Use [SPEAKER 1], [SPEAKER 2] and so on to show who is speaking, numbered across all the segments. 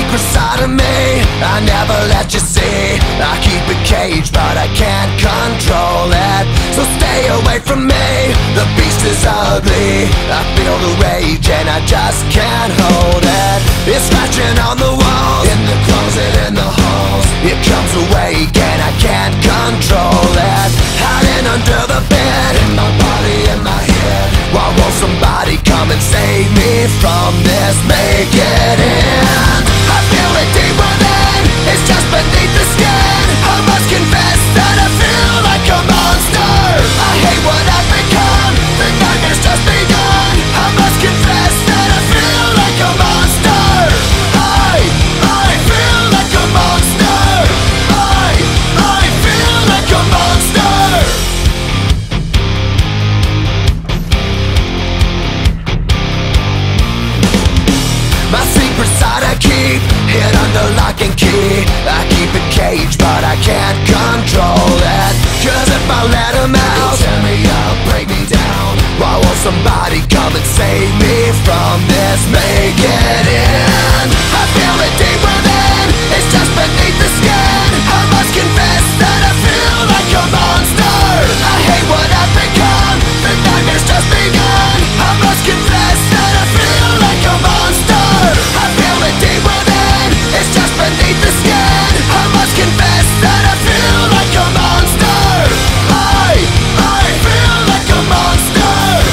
[SPEAKER 1] secret side of me I never let you see. I keep it caged but I can't control it. So stay away from me, the beast is ugly. I feel the rage and I just can't hold it. It's scratching on the walls, in the closet, in the halls. It comes awake and I can't control it. Hiding under the bed, in my body, in my head. Why won't somebody come and save me from this? Make it end. I feel it deep within, it's just beneath the skin. I must confess that I feel like a monster. I hate what I've become, the nightmare's just begun. I must confess that I feel like a monster. I feel like a monster. I feel like a monster. My secret side I keep hid under lock and key. I keep it caged but I can't control it. Cause if I let him out, he'll tear me up, break me down. Why won't somebody come and save me from this? Make it end. I feel it deep within, it's just beneath the skin. I must confess that I feel like a monster. I hate what I've become, the nightmare's just begun. I must confess that I feel like a monster. I feel it deep within, it's just beneath the skin. I must confess that I feel like a monster. I feel like a monster.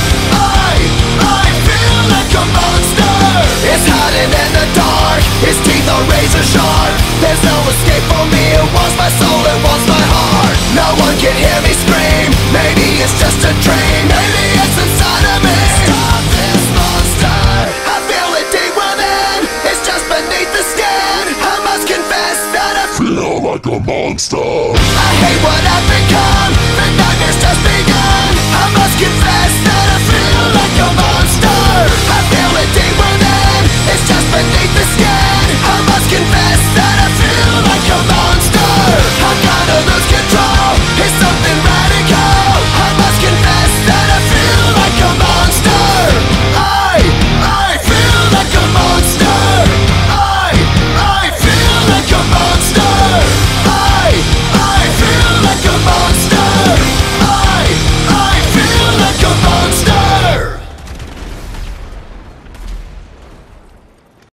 [SPEAKER 1] I feel like a monster. It's hiding in the dark, its teeth are razor sharp. There's no escape for me, it wants my soul, it wants my heart. No one can hear me scream, maybe it's just a dream. Maybe it's inside of me. Stop this monster. I feel it deep within, it's just beneath the skin. I must confess that I feel like a monster. I hate what I've become, the nightmare's just begun. I must confess that I feel like a monster. I feel it deep within, it's just beneath the skin.